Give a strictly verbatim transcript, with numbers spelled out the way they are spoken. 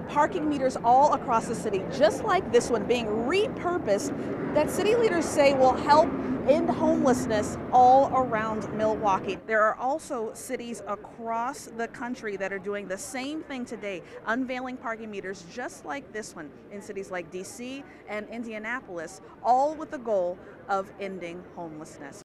Parking meters all across the city, just like this one, being repurposed, that city leaders say will help end homelessness all around Milwaukee. There are also cities across the country that are doing the same thing today, unveiling parking meters just like this one in cities like D C and Indianapolis, all with the goal of ending homelessness.